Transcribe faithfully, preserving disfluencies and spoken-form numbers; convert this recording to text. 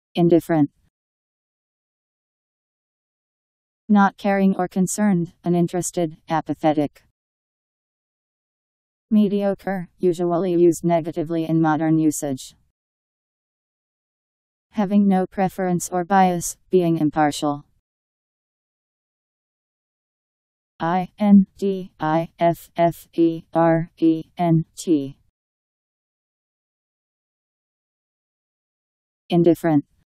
Indifferent. Not caring or concerned, uninterested, apathetic. Mediocre, usually used negatively in modern usage. Having no preference or bias, being impartial. I N D I F F E R E N T. Indifferent.